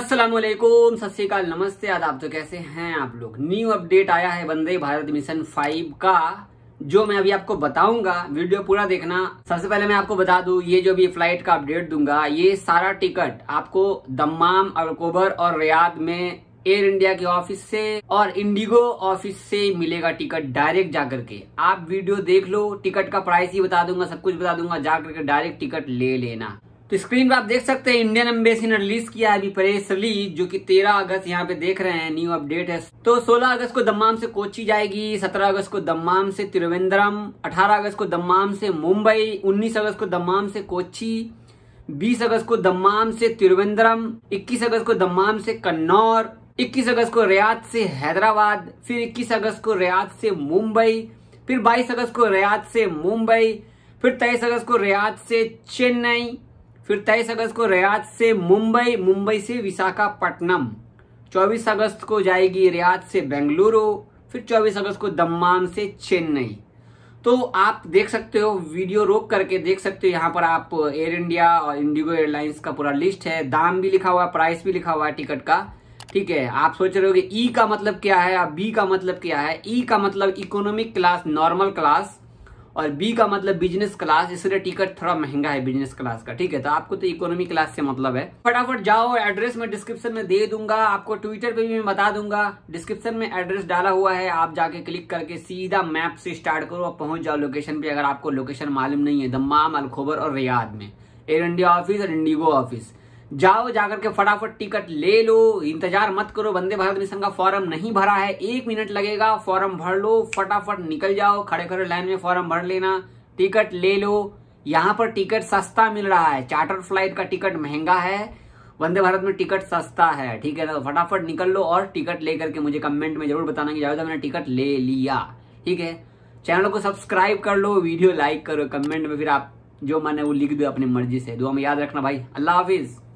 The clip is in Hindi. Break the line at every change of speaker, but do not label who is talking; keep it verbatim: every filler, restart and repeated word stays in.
अस्सलाम वालेकुम, सत श्री अकाल, नमस्ते, आदाब। तो कैसे हैं आप लोग। न्यू अपडेट आया है वंदे भारत मिशन फाइव का, जो मैं अभी आपको बताऊंगा। वीडियो पूरा देखना। सबसे पहले मैं आपको बता दूं, ये जो भी फ्लाइट का अपडेट दूंगा, ये सारा टिकट आपको दम्माम, अल्कोबर और रियाद में एयर इंडिया के ऑफिस से और इंडिगो ऑफिस से मिलेगा। टिकट डायरेक्ट जाकर के आप वीडियो देख लो, टिकट का प्राइस ही बता दूंगा, सब कुछ बता दूंगा, जाकर के डायरेक्ट टिकट ले लेना। तो स्क्रीन पे आप देख सकते हैं इंडियन एम्बेसी ने रिलीज किया है अभी प्रेस रिलीज, जो कि तेरह अगस्त यहाँ पे देख रहे हैं, न्यू अपडेट है। तो सोलह अगस्त को दम्माम से कोची जाएगी, सत्रह अगस्त को दम्माम से त्रिवेंद्रम, अठारह अगस्त को दम्माम से मुंबई, उन्नीस अगस्त को दम्माम से कोची, बीस अगस्त को दम्माम से त्रिवेंद्रम, इक्कीस अगस्त को दम्माम से कन्नौर, इक्कीस अगस्त को रियाद से हैदराबाद, फिर इक्कीस अगस्त को रियाद से मुंबई, फिर बाईस अगस्त को रियाद से मुंबई, फिर तेईस अगस्त को रियाद से चेन्नई, फिर तेईस अगस्त को रियाद से मुंबई, मुंबई से विशाखापट्टनम, चौबीस अगस्त को जाएगी रियाद से बेंगलुरु, फिर चौबीस अगस्त को दम्माम से चेन्नई। तो आप देख सकते हो, वीडियो रोक करके देख सकते हो। यहाँ पर आप एयर इंडिया और इंडिगो एयरलाइंस का पूरा लिस्ट है, दाम भी लिखा हुआ है, प्राइस भी लिखा हुआ है टिकट का। ठीक है, आप सोच रहे हो कि ई का मतलब क्या है, बी का मतलब क्या है। ई का मतलब इकोनॉमिक क्लास, नॉर्मल क्लास, और बी का मतलब बिजनेस क्लास, इसलिए टिकट थोड़ा महंगा है बिजनेस क्लास का। ठीक है, तो आपको तो इकोनॉमी क्लास से मतलब है। फटाफट जाओ, एड्रेस मैं डिस्क्रिप्शन में दे दूंगा, आपको ट्विटर पे भी मैं बता दूंगा। डिस्क्रिप्शन में एड्रेस डाला हुआ है, आप जाके क्लिक करके सीधा मैप से स्टार्ट करो और पहुंच जाओ लोकेशन पे। अगर आपको लोकेशन मालूम नहीं है, दम्माम, अल्कोबर और रियाद में एयर इंडिया ऑफिस और इंडिगो ऑफिस, जाओ, जाकर के फटाफट टिकट ले लो। इंतजार मत करो, वंदे भारत मिशन का फॉर्म नहीं भरा है, एक मिनट लगेगा, फॉर्म भर लो, फटाफट निकल जाओ, खड़े खड़े लाइन में फॉर्म भर लेना, टिकट ले लो। यहाँ पर टिकट सस्ता मिल रहा है, चार्टर फ्लाइट का टिकट महंगा है, वंदे भारत में टिकट सस्ता है। ठीक है, तो फटाफट निकल लो और टिकट लेकर के मुझे कमेंट में जरूर बताना कि जावेद मैंने टिकट ले लिया। ठीक है, चैनल को सब्सक्राइब कर लो, वीडियो लाइक करो, कमेंट में फिर आप जो माने वो लिख दो अपनी मर्जी से। दुआ में याद रखना भाई। अल्लाह हाफिज।